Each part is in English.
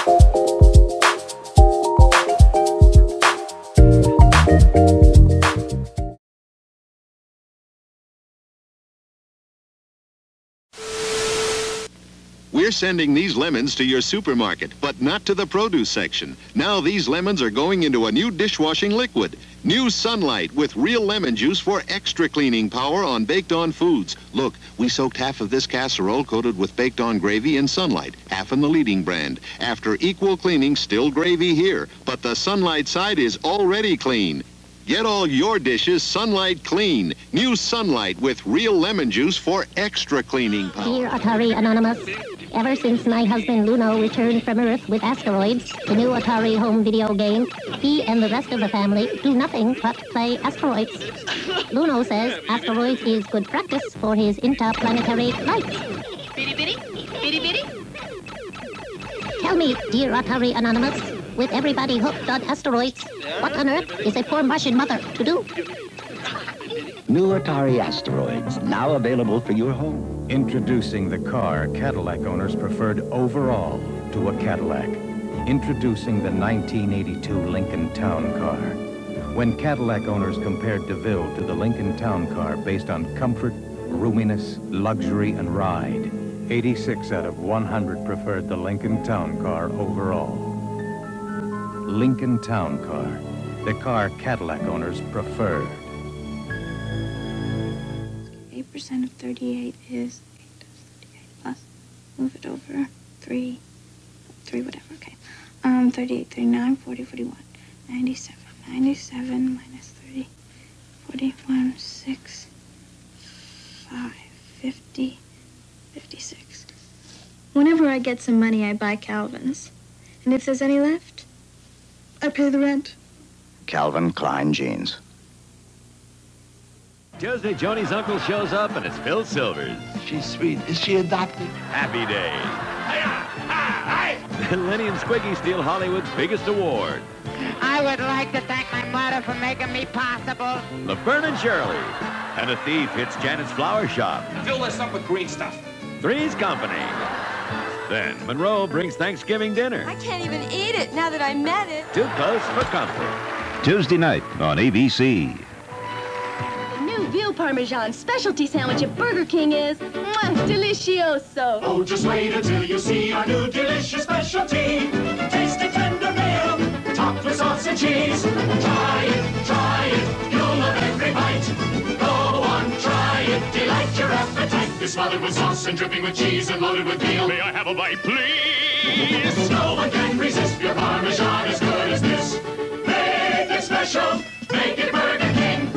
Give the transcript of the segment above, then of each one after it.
We're sending these lemons to your supermarket, but not to the produce section. Now these lemons are going into a new dishwashing liquid. New Sunlight with real lemon juice for extra cleaning power on baked-on foods. Look, we soaked half of this casserole coated with baked-on gravy in Sunlight, half in the leading brand. After equal cleaning, still gravy here, but the Sunlight side is already clean. Get all your dishes Sunlight clean. New Sunlight with real lemon juice for extra cleaning power. Dear Atari Anonymous, ever since my husband Luno returned from Earth with Asteroids, the new Atari home video game, he and the rest of the family do nothing but play Asteroids. Luno says Asteroids is good practice for his interplanetary life. Bitty bitty, bitty bitty. Tell me, dear Atari Anonymous, with everybody hooked on Asteroids, what on earth is a poor Martian mother to do? New Atari Asteroids, now available for your home. Introducing the car Cadillac owners preferred overall to a Cadillac. Introducing the 1982 Lincoln Town Car. When Cadillac owners compared DeVille to the Lincoln Town Car based on comfort, roominess, luxury, and ride, 86 out of 100 preferred the Lincoln Town Car overall. Lincoln Town Car, the car Cadillac owners preferred. 8% of 38 is 8 times 38 plus, move it over, 3 whatever, okay. 38, 39, 40, 41, 97, 97 minus 30, 41, 6, 5, 50, 56. Whenever I get some money, I buy Calvin's. And if there's any left, I pay the rent. Calvin Klein jeans. Tuesday, Joni's uncle shows up, and it's Phil Silvers. She's sweet. Is she adopted? Happy day. Lenny and Squiggy steal Hollywood's biggest award. I would like to thank my mother for making me possible. Laverne and Shirley. And a thief hits Janet's flower shop. Fill this up with green stuff. Three's Company. Then Monroe brings Thanksgiving dinner. I can't even eat it now that I met it. Too close for comfort. Tuesday night on ABC. The new veal parmesan specialty sandwich at Burger King is delicioso. Oh, just wait until you see our new delicious specialty. Tasty tender meal, topped with sauce and cheese. Try it, you'll love every bite. Go on, try it, delight your appetite. It's smothered with sauce and dripping with cheese and loaded with veal. May I have a bite, please? No one can resist your Parmesan as good as this. Make it special, make it Burger King.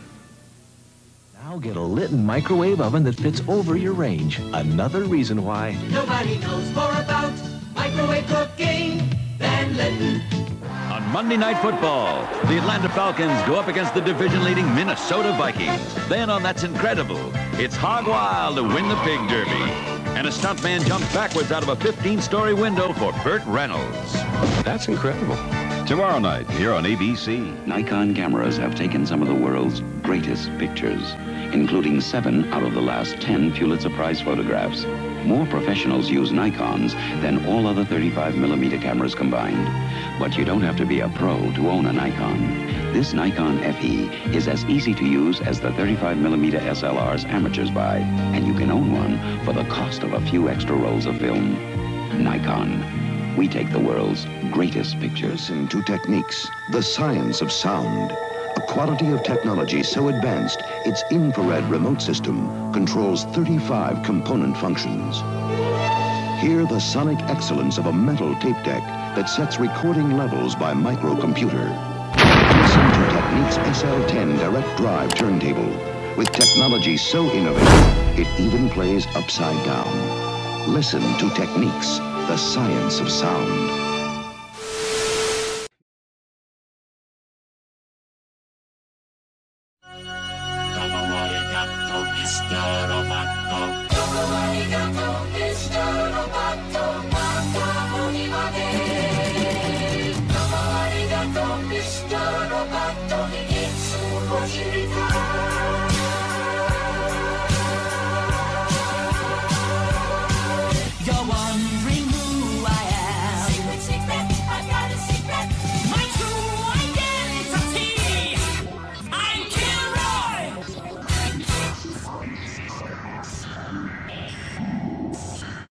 Now get a Litton microwave oven that fits over your range. Another reason why Nobody knows more about microwave cooking than Litton. On Monday Night Football, the Atlanta Falcons go up against the division-leading Minnesota Vikings. Then on That's Incredible, it's Hog Wild to win the Pig Derby. And a stuntman jumps backwards out of a 15-story window for Burt Reynolds. That's incredible. Tomorrow night, here on ABC. Nikon cameras have taken some of the world's greatest pictures, including 7 out of the last 10 Pulitzer Prize photographs. More professionals use Nikons than all other 35mm cameras combined. But you don't have to be a pro to own a Nikon. This Nikon FE is as easy to use as the 35mm SLRs amateurs buy, and you can own one for the cost of a few extra rolls of film. Nikon. We take the world's greatest pictures. Listen to Techniques, the science of sound. A quality of technology so advanced, its infrared remote system controls 35 component functions. Hear the sonic excellence of a metal tape deck that sets recording levels by microcomputer. Listen to Techniques SL10 direct drive turntable. With technology so innovative, it even plays upside down. Listen to Techniques, the science of sound. Mr. Roboto, it's